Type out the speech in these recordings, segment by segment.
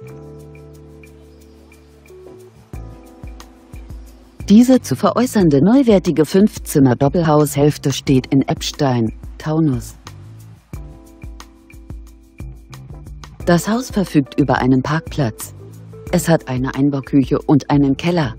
Diese zu veräußernde neuwertige 5-Zimmer-Doppelhaushälfte steht in Eppstein, Taunus. Das Haus verfügt über einen Parkplatz. Es hat eine Einbauküche und einen Keller.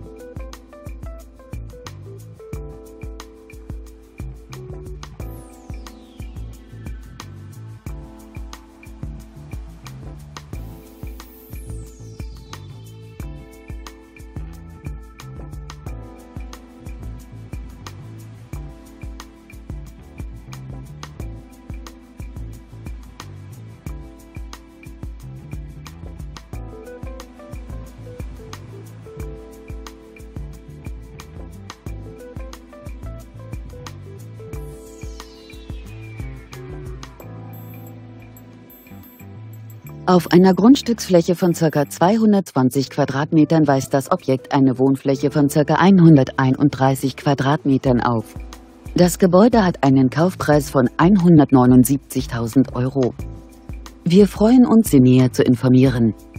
Auf einer Grundstücksfläche von ca. 220 Quadratmetern weist das Objekt eine Wohnfläche von ca. 131 Quadratmetern auf. Das Gebäude hat einen Kaufpreis von 179.000 €. Wir freuen uns, Sie näher zu informieren.